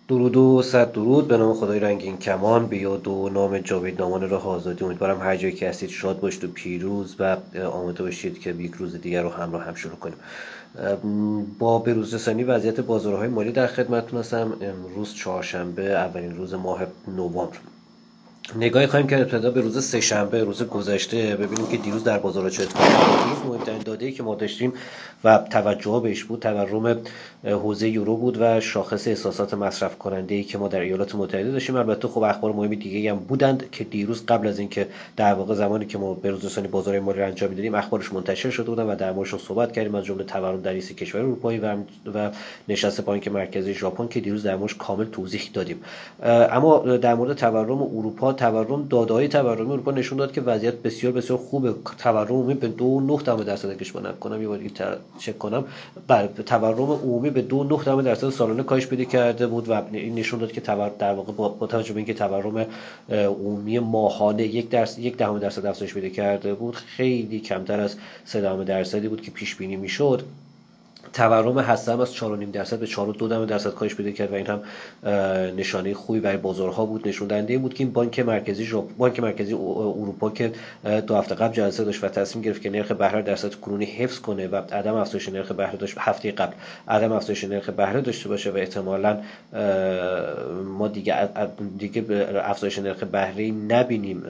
درود و صد درود به نام خدای رنگین کمان، به یاد و نام جاویدنامان راه آزادی. امیدوارم هر جایی که هستید شاد باشید و پیروز و آماده باشید که یک روز دیگر رو همراه هم شروع کنیم. با بروز رسانی وضعیت بازارهای مالی در خدمتتون هستم. امروز چهارشنبه، اولین روز ماه نوامبر. نگاهی خواهیم کرد ابتدا به روز سه‌شنبه، روز گذشته، ببینیم که دیروز در بازارها چه اتفاقی افتاد. مهمترین داده‌ای که ما داشتیم و توجه بهش بود تورم حوزه یورو بود و شاخص احساسات مصرف کننده‌ای که ما در ایالات متحده داشتیم. البته خب اخبار مهمی دیگه هم بودند که دیروز قبل از اینکه در واقع زمانی که ما به روز رسانی بازار مالی رو انجام میدادیم اخبارش منتشر شده بودن و در موردشون صحبت کردیم، از جمله تورم در رئیس کشور اروپایی و نشست بانک مرکزی ژاپن که دیروز در موردش کامل توضیح دادیم. اما در مورد تورم اروپا، داده‌های تورمی اروپا نشون داد که وضعیت بسیار بسیار خوبه. تورم عمومی به 2.9% اگه نکنم، یه بار چک کنم، بله، تورم عمومی به 2.9% سالانه کاهش پیدا کرده بود و این نشون داد که در واقع با توجه به اینکه تورم عمومی ماهانه 0.1% افزایش پیدا کرده بود، خیلی کمتر از 0.3% بود که پیش بینی میشد. تورم هسته هم از 4.5% به 4.2% کاهش پیدا کرد و این هم نشانه خوبی برای بازارها بود. نشون دهنده بود که این بانک مرکزی اروپا که 2 هفته قبل جلسه داشت و تصمیم گرفت که نرخ بهره در سطح کنونی حفظ کنه و عدم افزایش نرخ بهره داشت، هفته قبل عدم افزایش نرخ بهره داشته باشه و احتمالاً ما دیگه افزایش نرخ بهره نبینیم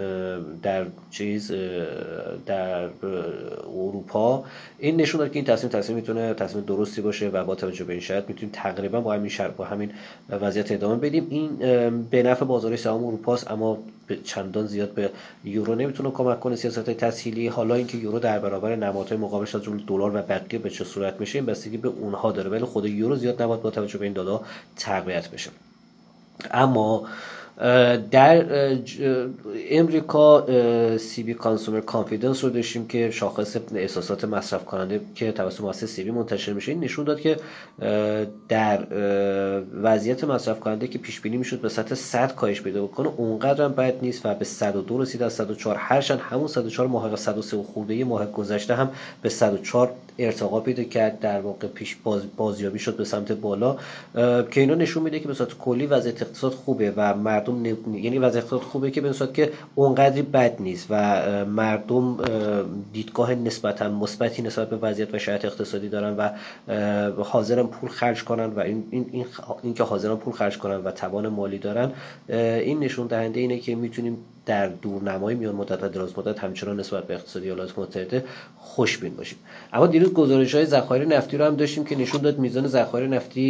در اروپا. این نشون داد که این تصمیم میتونه تصمیم درستی باشه و با توجه به این شرط میتونیم تقریبا با همین وضعیت ادامه بدیم. این به نفع بازار سهام اروپا است، اما چندان زیاد به یورو نمیتونه کمک کنه سیاست‌های تسهیلی. حالا اینکه یورو در برابر نمادهای مقابلش از جمله دلار و بقیه به چه صورت میشه، این بستگی به اونها داره، ولی خود یورو زیاد نباید با توجه به این دادا تقویت بشه. اما در امریکا CB کانسومر کانفیدنس رو داشتیم که شاخص احساسات مصرف کننده که توسط مؤسسه CB منتشر میشه. این نشون داد که در وضعیت مصرف کننده که پیش بینی میشد به سطح 100 کاهش پیدا بکنه اونقدر هم بد نیست و به 102 رسید از 104. هرچند همون 104 ماه 103 خورده ماه گذشته هم به 104 ارتقا پیدا کرد، در واقع پیش بازیابی شد به سمت بالا، که اینا نشون میده که به صورت کلی وضعیت اقتصاد خوبه و مردم یعنی وضعیت اقتصاد خوبه که به صورت که اونقدری بد نیست و مردم دیدگاه نسبتا مثبتی نسبت به وضعیت و شرایط اقتصادی دارن و حاضرن پول خرج کنن و این که حاضرن پول خرج کنن و توان مالی دارن، این نشون دهنده اینه که میتونیم در دورنمای میان مدت و دراز مدت همچنان نسبت به اقتصاد ایالات متحده خوشبین باشیم. اما دیروز گزارش‌های ذخایر نفتی رو هم داشتیم که نشون داد میزان ذخایر نفتی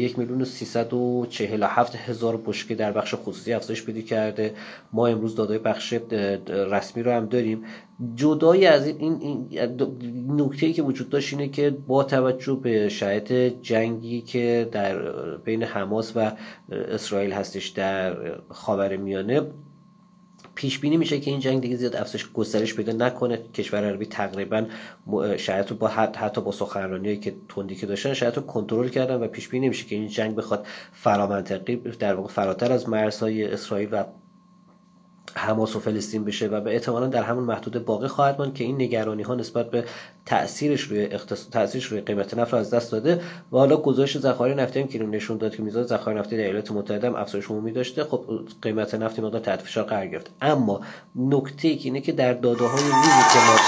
1,347,000 بشکه در بخش خصوصی افزایش پیدا کرده. ما امروز داده‌های بخش رسمی رو هم داریم. جدای از این نکته‌ای که وجود داشت اینه که با توجه به شرایط جنگی که در بین حماس و اسرائیل هستش در خاورمیانه، پیش بینی میشه که این جنگ دیگه زیاد افزایش گسترش پیدا نکنه. کشور عربی تقریبا شرایط رو حتی با سخنرانیایی که تندی که داشتن شرایط رو کنترل کردن و پیش بینی میشه که این جنگ بخواد فرامنطقی، در واقع فراتر از مرزهای اسرائیل و حماس و فلسطین بشه و به احتمالاً در همون محدوده باقی خواهد ماند که این نگرانی ها نسبت به تأثیرش روی قیمت نفت رو از دست داده. و حالا گزارش ذخایر نفتی هم که نشون داد که میزان ذخایر نفتی در ایالات متحده هم افزایش عمومی داشته. خب قیمت نفت مقدار تحت فشار قرار گرفت. اما نکته اینه که در داده‌های ریزی که ما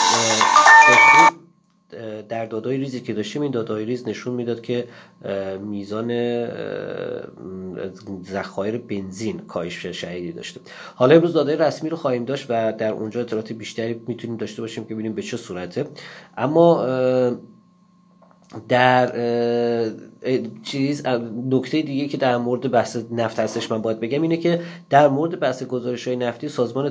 داشتیم این داده‌های ریز نشون میداد که میزان ذخایر بنزین کاهش شدیدی داشته. حالا امروز داده رسمی رو خواهیم داشت و در اونجا اطلاعات بیشتری میتونیم داشته باشیم که ببینیم به چه صورته. اما در نکته دیگه که در مورد بحث نفت هستش من باید بگم اینه که در مورد بحث گزارش‌های نفتی سازمان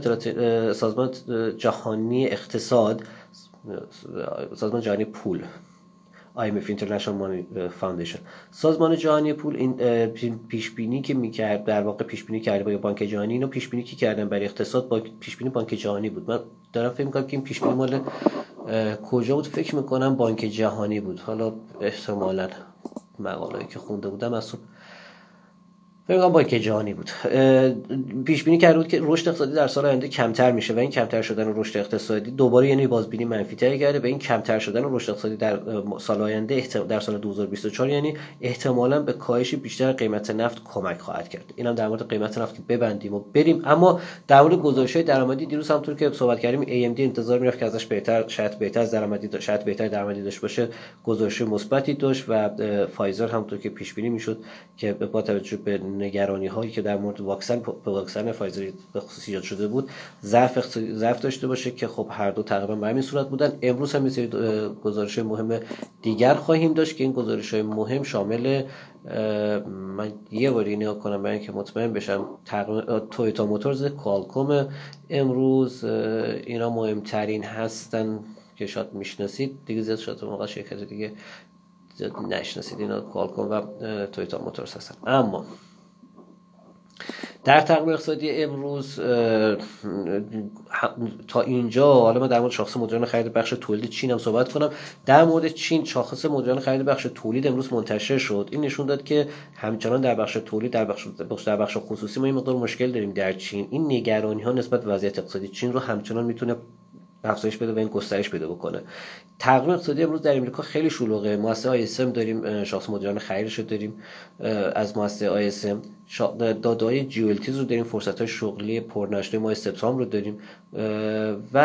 جهانی اقتصاد، سازمان جهانی پول، IMF International Money Foundation، سازمان جهانی پول، این پیش بینی که می‌کرد، در واقع پیش بینی کرده با بانک جهانی، اینو پیش بینی که کردن برای اقتصاد با پیش بینی بانک جهانی بود. من دارم فکر می‌کنم که این پیش بینی مال کجا بود، فکر می‌کنم بانک جهانی بود. حالا احتمالاً مقاله‌ای که خونده بودم از فکر کنم بانک جهانی بود، پیش بینی کرده بود که رشد اقتصادی در سال آینده کمتر میشه و این کمتر شدن رشد اقتصادی دوباره یعنی بازبینی منفی تری کرده به این کمتر شدن رشد اقتصادی در سال آینده در سال 2024 یعنی احتمالاً به کاهش بیشتر قیمت نفت کمک خواهد کرد. اینم در مورد قیمت نفت که ببندیم و بریم. اما در مورد گزارش‌های درآمدی دیروز همونطور که صحبت کردیم AMD انتظار می‌رفت که ازش بهتر از درآمدی شاید بهتر درآمدی داشته باشه، گزارش مثبتی داشت و فایزر همونطور که پیش بینی می‌شد که با توجه به نگرانی‌هایی که در مورد واکسن فایزر به خصوص ایجاد شده بود ضعف داشته باشه که خب هر دو تقریبا به همین صورت بودن. امروز هم یه سری گزارش مهم دیگر خواهیم داشت که این گزارش‌های مهم شامل من یه باری نگاه کنم برای اینکه مطمئن بشم تقریبا تویوتا موتورز، کوالکوم امروز اینا مهمترین هستن که شاید میشناسید دیگه، زیاد شاید موقع شرکت دیگه نشناسید، اینا کوالکوم و تویوتا موتورز هستن. اما در تقریر اقتصادی امروز تا اینجا حالا من در مورد شاخص مدیران خرید بخش تولید چین هم صحبت کنم. در مورد چین شاخص مدیران خرید بخش تولید امروز منتشر شد. این نشون داد که همچنان در بخش تولید در بخش خصوصی ما این مقدار مشکل داریم در چین. این نگرانی ها نسبت به وضعیت اقتصادی چین رو همچنان میتونه افزایش بده و این گسترش پیدا بکنه. تقریر اقتصادی امروز در امریکا خیلی شلوغه. مؤسسه ISM داریم، شاخص مدیران خریدش رو داریم از مؤسسه ISM، داده‌های GLTs رو داریم، فرصت‌های شغلی پرنشته ماه سپتامبر رو داریم و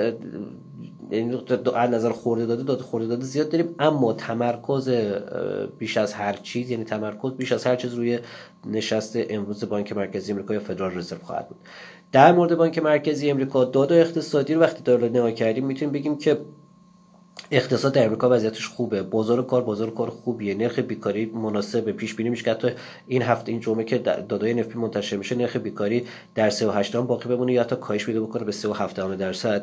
از نظر خرده‌داده زیاد داریم. اما تمرکز بیش از هر چیز روی نشست امروز بانک مرکزی آمریکا یا فدرال رزرو خواهد بود. در مورد بانک مرکزی آمریکا داده اقتصادی رو وقتی داریم نگاه کردیم میتونیم بگیم که اقتصاد در امریکا وضعیتش خوبه، بازار کار خوبیه، نرخ بیکاری مناسبه. پیش بینی میشه که حتی این هفته این جمعه که داده‌های NFP منتشر میشه نرخ بیکاری در 3.8 باقی بمونه یا حتی کاهش پیدا بکنه به 3.7%.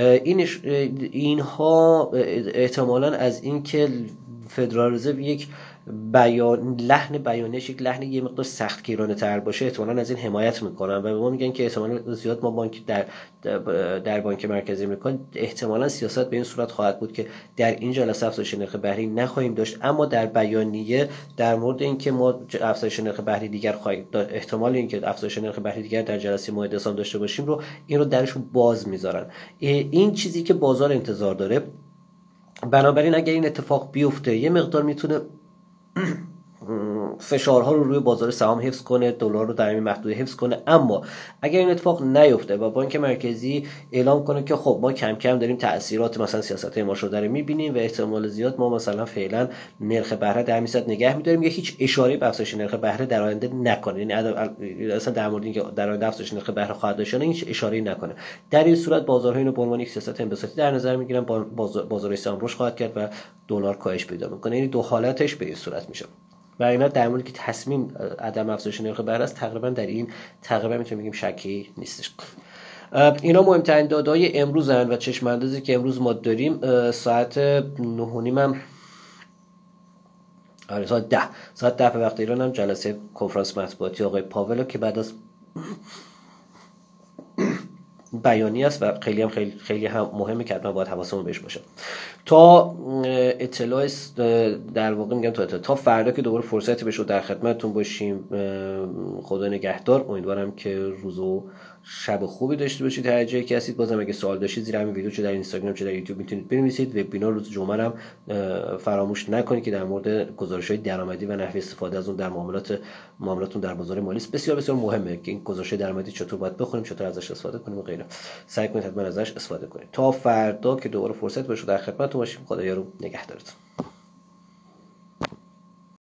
اینها احتمالاً از اینکه فدرال رزرو یک لحن بیانش یک لحن یه مقدار سختگیرانه تر باشه احتمالاً از این حمایت میکنن و به ما میگن که احتمالاً زیاد ما در بانک مرکزی آمریکا احتمالاً سیاست به این صورت خواهد بود که در این جلسه افزایش نرخ بهره نخواهیم داشت، اما در بیانیه در مورد اینکه ما افزایش نرخ بهره دیگر خواهیم داشت، احتمال اینکه افزایش نرخ بهره دیگر در جلسه ماه دسامبر داشته باشیم رو این رو درشون باز میذارن. این چیزی که بازار انتظار داره. بنابراین اگر این اتفاق بیفته یه مقدار میتونه فشارها رو روی بازار سهام حفظ کنه، دلار رو در این محدوده حفظ کنه. اما اگر این اتفاق نیفته و بانک مرکزی اعلام کنه که خب ما کم کم داریم تاثیرات مثلا سیاست ما شده رو میبینیم و احتمال زیاد ما مثلا فعلا نرخ بهره در میصد نگه میداریم، یا هیچ اشاره به افزایش نرخ بهره در آینده نکنه، یعنی اصلا در مورد اینکه در آینده افزایش نرخ بهره خواهد داشت هیچ اشاره‌ای نکنه، در این صورت بازارها اینو به عنوان یک سیاست انبساطی در نظر میگیرن، بازار سهام رشد خواهد کرد و دلار کاهش پیدا میکنه. یعنی دو حالتش به این صورت میشه. و اینا در مورد که تصمیم عدم افزایش نرخ بهره است تقریبا میتونیم بگیم شکی نیستش. اینا مهمترین داده‌های امروز هستند و چشم اندازی که امروز ما داریم ساعت 9:30 ساعت 10 به وقت ایران هم جلسه کنفرانس مطبوعاتی آقای پاولو که بعد از بیانیه است و خیلی هم مهمه که حتما باید حواسمون بهش باشه. تا اطلاع در واقع میگم تا فردا که دوباره فرصتی بشه در خدمتتون باشیم. خدا نگهدار. امیدوارم که روز و شب خوبی داشته باشید هر جایی که هستید. بازم اگه سوال داشتید زیر همین ویدیو چه در اینستاگرام چه در یوتیوب میتونید بنویسید. وبینار روز جمعه هم فراموش نکنید که در مورد گزارش‌های درآمدی و نحوه استفاده از اون در معاملاتتون در بازار مالی بسیار بسیار مهمه که این گزارش درآمدی چطور باید بخونیم، چطور ازش استفاده کنیم و غیره. سعی کنید حتما ازش استفاده کنید. تا فردا که دوباره فرصت بشه در خدمتتون باشیم. خدا یارو نگهدارتون.